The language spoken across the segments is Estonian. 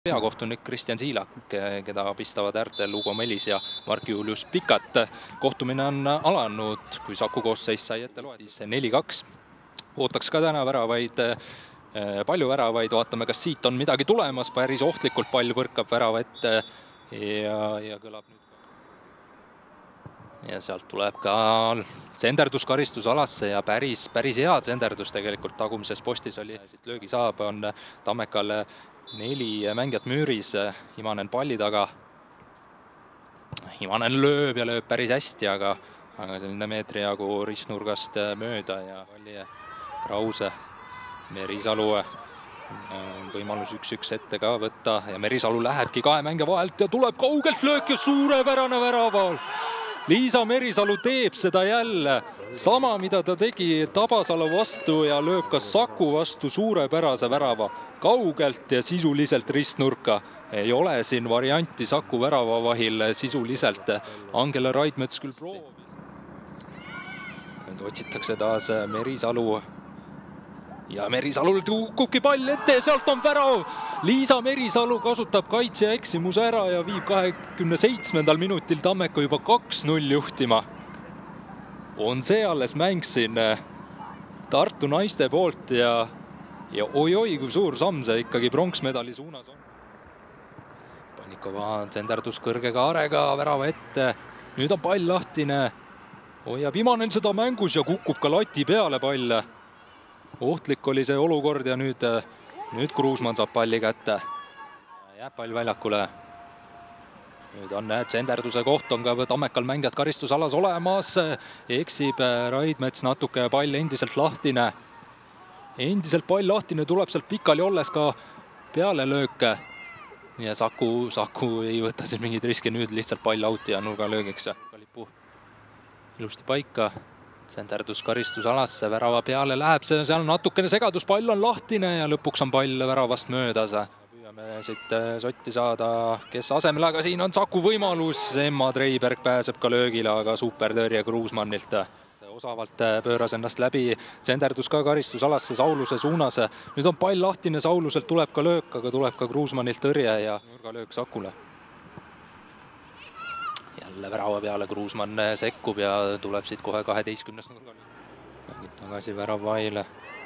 Peakohtunik Kristjan Siilak, keda pistavad äärtel Ugo Melis ja Mark-Julius Pikat. Kohtumine on alanud, kui Saku koosseis sai ette loetis 4-2. Ootaks ka täna palju väravaid, vaatame, kas siit on midagi tulemas, päris ohtlikult pall võrkab värava ette ja kõlab nüüd. Ja sealt tuleb ka senderdus karistusalasse ja päris hea senderdus tegelikult tagumises postis oli. Siit löögi saab, on Tammekal 4 mängijat müüris, Imanen palli taga. Imanen lööb ja lööb päris hästi, aga selline meetri jagu ristnurgast mööda ja palli Krause, Merisalu võimalus 1-1 ette ka võtta ja Merisalu lähebki 2 mängija vahelt ja tuleb kaugelt löök ja suurepärane väraval. Liisa Merisalu teeb seda jälle, sama mida ta tegi Tabasalu vastu ja lööb ka Saku vastu suurepärase värava kaugelt ja sisuliselt ristnurka. Ei ole siin varianti Saku värava vahil sisuliselt. Angela Raidmets küll proovis. Nüüd otsitakse taas Merisalu. Ja Merisalul kukubki pall ette ja sealt on värav. Liisa Merisalu kasutab kaitsja eksimuse ära ja viib 27. minutil Tammeka juba 2-0 juhtima. On see alles mäng siin Tartu naiste poolt ja oi-oi, kui suur samm see ikkagi pronksmedali suunas on. Panikova senderdus kõrge kaarega värava ette. Nüüd on pall lahtine. Hoiab Imanen seda mängus ja kukub ka lati peale pall. Ohtlik oli see olukord ja nüüd Kruusmann saab palli kätte. Jääb pall väljakule. Nüüd on senderduse koht, on ka Tammekal mängijad karistusalas olemas. Eksib Raidmets natuke, pall endiselt lahtine. Endiselt pall lahtine, tuleb sealt pikali olles ka peale lööke. Ja Saku ei võta siin mingid riski, nüüd lihtsalt pall auti ja nurga löögiks. Lipu ilusti paika. Senderdus karistusalasse, värava peale läheb, seal on natukene segadus, pall on lahtine ja lõpuks on pall väravast möödas. Püüame siit sotti saada, kes asemel, aga siin on Saku võimalus. Emma Treiberg pääseb ka löögile, aga super tõrje Kruusmannilt. Osavalt pööras ennast läbi, senderdus ka karistusalasse Sauluse suunas. Nüüd on pall lahtine, Sauluselt tuleb ka löök, aga tuleb ka Kruusmannilt tõrje ja nurgalöök Sakule. Jälle värava peale Kruusmann sekkub ja tuleb siit kohe 12. nurgal. Mängib tagasi väravaile.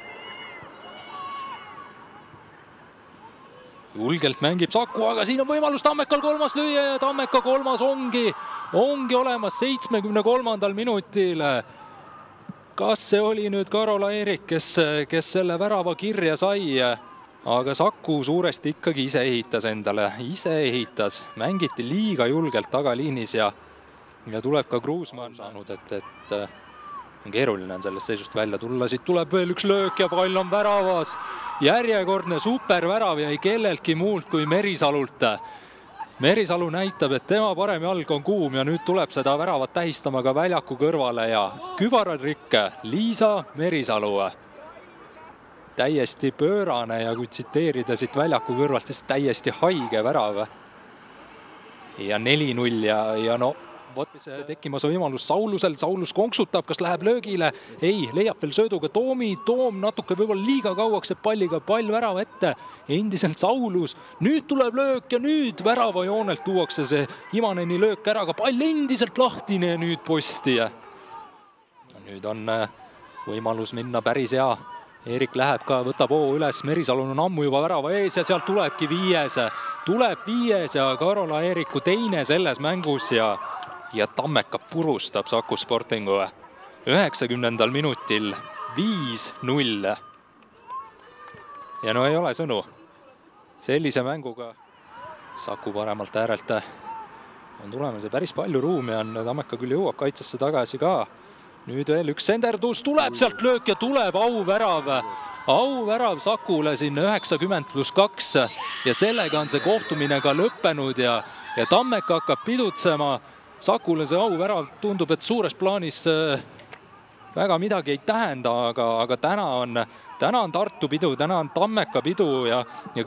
Julgelt mängib Saku, aga siin on võimalus Tammekal 3. lüüa ja Tammeka 3. ongi olemas 73. minutil. Kas see oli nüüd Karola Eerik, kes selle värava kirja sai? Aga Saku suuresti ikkagi ise ehitas endale, mängiti liiga julgelt tagaliinis ja tuleb ka Kruusmann saanud, et keeruline on sellest seisust välja tulla. Siit tuleb veel üks löök ja pall on väravas. Järjekordne supervärav ja ei kelleltki muult kui Merisalult. Merisalu näitab, et tema parem jalg on kuum ja nüüd tuleb seda väravat tähistama ka väljaku kõrvale ja kübaratrikke Liisa Merisalu. Täiesti pöörane ja kui tsiteerida siit väljaku kõrvalt, siis täiesti haige värav. Ja 4-0 ja no tekkimas võimalus Saulusel, Saulus konksutab, kas läheb löögile? Ei, leiab veel sööduga Toom natuke võib-olla liiga kauaks, et palliga pall värava ette. Endiselt Saulus, nüüd tuleb löök ja nüüd värava joonelt tuuakse see Imaneni löök ära, aga pall endiselt lahtine ja nüüd posti. Nüüd on võimalus minna päris hea. Eerik läheb ka, võtab hoo üles, Merisalun on ammu juba värava ees ja sealt tulebki 5. Tuleb 5 ja Karola Eeriku 2. selles mängus ja Tammeka purustab Saku Sportingu 90. minutil 5-0. Ja no ei ole sõnu. Sellise mänguga Saku paremalt äärelt on tulemas ja päris palju ruumi on. Tammeka küll jõuab kaitsesse tagasi ka. Nüüd veel üks senderdus, tuleb sealt löök ja tuleb auvärav Sakule siin 90+2 ja sellega on see kohtumine ka lõppenud ja Tammeka hakkab pidutsema. Sakule see auvärav tundub, et suures plaanis väga midagi ei tähenda, aga täna on Tartu pidu, täna on Tammeka pidu ja